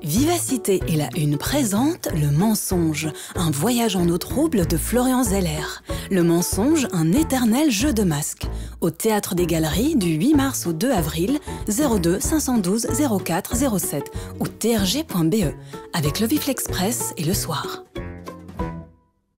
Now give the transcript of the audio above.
Vivacité et la Une présente Le Mensonge, un voyage en eau trouble de Florian Zeller. Le Mensonge, un éternel jeu de masques. Au Théâtre des Galeries du 8 mars au 2 avril, 02 512 04 07 ou trg.be, avec le Vif l'Express et Le Soir.